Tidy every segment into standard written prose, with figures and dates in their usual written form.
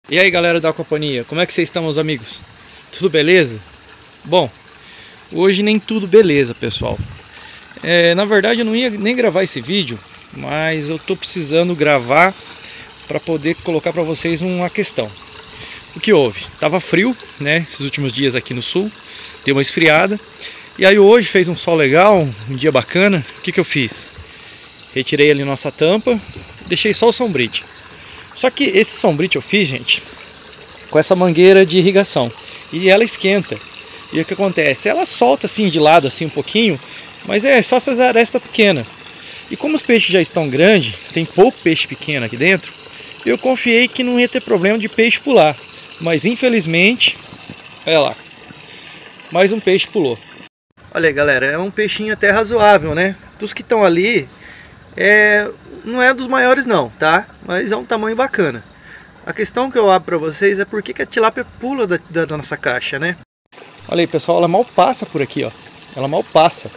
E aí galera da Aquaponia, como é que vocês estão, meus amigos? Tudo beleza? Bom, hoje nem tudo beleza, pessoal. Na verdade eu não ia nem gravar esse vídeo, mas eu tô precisando gravar para poder colocar para vocês uma questão. O que houve? Tava frio, né, esses últimos dias aqui no sul, deu uma esfriada. E aí hoje fez um sol legal, um dia bacana. O que eu fiz? Retirei ali nossa tampa, deixei só o sombrite. Só que esse sombrite eu fiz, gente, com essa mangueira de irrigação. E ela esquenta. E o que acontece? Ela solta assim de lado assim um pouquinho, mas é só essas arestas pequenas. E como os peixes já estão grandes, tem pouco peixe pequeno aqui dentro, eu confiei que não ia ter problema de peixe pular. Mas infelizmente, olha lá, mais um peixe pulou. Olha aí, galera, é um peixinho até razoável, né? Dos que estão ali, não é dos maiores não, tá? Mas é um tamanho bacana. A questão que eu abro para vocês é por que a tilápia pula da nossa caixa, né? Olha aí, pessoal, ela mal passa por aqui, ó. Ela mal passa.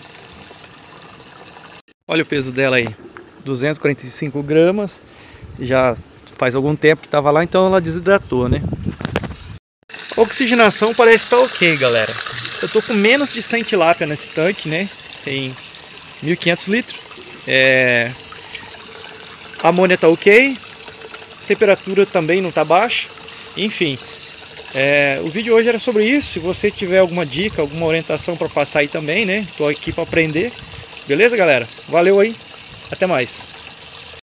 Olha o peso dela aí, 245 gramas. Já faz algum tempo que estava lá, então ela desidratou, né? A oxigenação parece estar ok, galera. Eu tô com menos de 100 tilápia nesse tanque, né? Tem 1.500 litros. A amônia tá ok. Temperatura também não tá baixa. Enfim, o vídeo hoje era sobre isso. Se você tiver alguma dica, alguma orientação para passar aí também, né? Tô aqui para aprender. Beleza, galera? Valeu aí. Até mais.